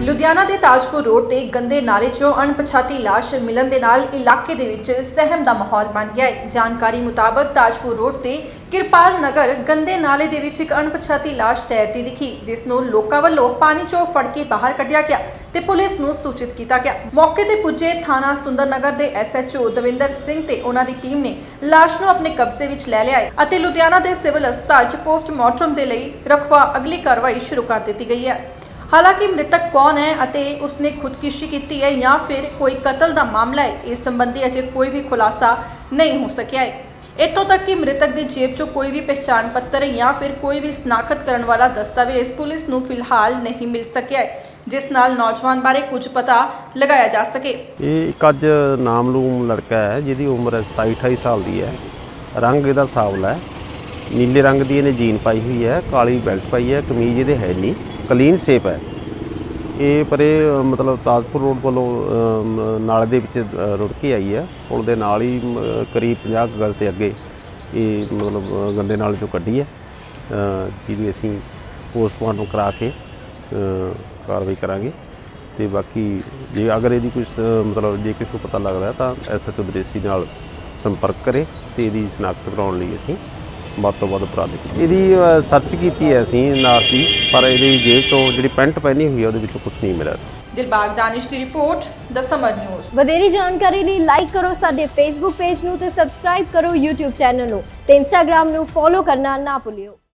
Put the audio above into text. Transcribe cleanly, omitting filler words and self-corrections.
ਲੁਧਿਆਣਾ ਦੇ ਤਾਜਪੁਰ ਰੋਡ ਤੇ ਗੰਦੇ ਨਾਲੇ 'ਚੋਂ ਅਣਪਛਾਤੀ ਲਾਸ਼ ਮਿਲਣ ਦੇ ਨਾਲ ਇਲਾਕੇ ਦੇ ਵਿੱਚ ਸਹਿਮ ਦਾ ਮਾਹੌਲ ਬਣ ਗਿਆ ਹੈ। ਜਾਣਕਾਰੀ ਮੁਤਾਬਕ ਤਾਜਪੁਰ ਰੋਡ ਤੇ ਕਿਰਪਾਲ ਨਗਰ ਗੰਦੇ ਨਾਲੇ ਦੇ ਵਿੱਚ ਇੱਕ ਅਣਪਛਾਤੀ ਲਾਸ਼ ਤੈਰਦੀ ਦਿਖੀ, ਜਿਸ ਨੂੰ ਲੋਕਾਂ ਵੱਲੋਂ ਪਾਣੀ 'ਚੋਂ ਫੜ ਕੇ ਬਾਹਰ ਕੱਢਿਆ ਗਿਆ ਤੇ ਪੁਲਿਸ ਨੂੰ ਸੂਚਿਤ ਕੀਤਾ ਗਿਆ। ਮੌਕੇ ਤੇ ਪੁੱਜੇ ਥਾਣਾ ਸੁੰਦਰ ਨਗਰ ਦੇ SHO ਦਵਿੰਦਰ ਸਿੰਘ ਤੇ ਉਹਨਾਂ ਦੀ ਟੀਮ ਨੇ ਲਾਸ਼ ਨੂੰ ਆਪਣੇ ਕਬਜ਼ੇ ਵਿੱਚ ਲੈ ਲਿਆ ਹੈ ਅਤੇ ਲੁਧਿਆਣਾ ਦੇ ਸਿਵਲ ਹਸਪਤਾਲ 'ਚ ਪੋਸਟਮਾਰਟਮ ਦੇ ਲਈ ਰਖਵਾ ਅਗਲੀ ਕਾਰਵਾਈ ਸ਼ੁਰੂ ਕਰ ਦਿੱਤੀ ਗਈ ਹੈ। हालांकि मृतक कौन है अते उसने खुदकुशी की है या फिर कोई कतल का मामला है, इस संबंधी अजे कोई भी खुलासा नहीं हो सकिया है। इतों तक कि मृतक की जेब चो कोई भी पहचान पत्र या फिर कोई भी शनाखत करने वाला दस्तावेज पुलिस नूं फिलहाल नहीं मिल सकिया है, जिस नाल नौजवान बारे कुछ पता लगाया जा सके। एक अज नामलूम लड़का है जिसकी उम्र 27-28 साल की है। रंग इहदा सावला है, नीले रंग की इहने जीन पाई हुई है, काली बेल्ट पाई है, कमीज इहदे है नहीं, कलीन सेप है। ये परे मतलब ताजपुर रोड वालों नाले दे विच रुड़ के आई है। पुल दे नाल ही करीब 50 गज ते अगे ये मतलब गंदे नाले चों कड्ढी है, जिहदी असीं पोस्टमार्टम करा के कार्रवाई करांगे। ते बाकी जे अगर इहदी कुछ मतलब जे किसी को पता लगदा है तां SHO विदेशी नाल संपर्क करे ते इहदी शनाख्त कराउण लई असीं ਵੱਧ ਤੋਂ ਵੱਧ ਉਪਰਾਲੇ ਇਹਦੀ ਸਰਚ ਕੀਤੀ ਹੈ ਅਸੀਂ ਨਾਰ ਦੀ, ਪਰ ਇਹਦੀ ਜੇਬ ਤੋਂ ਜਿਹੜੀ ਪੈਂਟ ਪਹਿਨੀ ਹੋਈ ਹੈ ਉਹਦੇ ਵਿੱਚੋਂ ਕੁਝ ਨਹੀਂ ਮਿਲਿਆ। ਦਿਲਬਾਗ ਦਾਨਿਸ਼ ਦੀ ਰਿਪੋਰਟ ਦ ਸਮਰ ਨਿਊਜ਼। ਵਧੇਰੀ ਜਾਣਕਾਰੀ ਲਈ ਲਾਈਕ ਕਰੋ ਸਾਡੇ ਫੇਸਬੁੱਕ ਪੇਜ ਨੂੰ ਤੇ ਸਬਸਕ੍ਰਾਈਬ ਕਰੋ YouTube ਚੈਨਲ ਨੂੰ ਤੇ Instagram ਨੂੰ ਫੋਲੋ ਕਰਨਾ ਨਾ ਭੁੱਲਿਓ।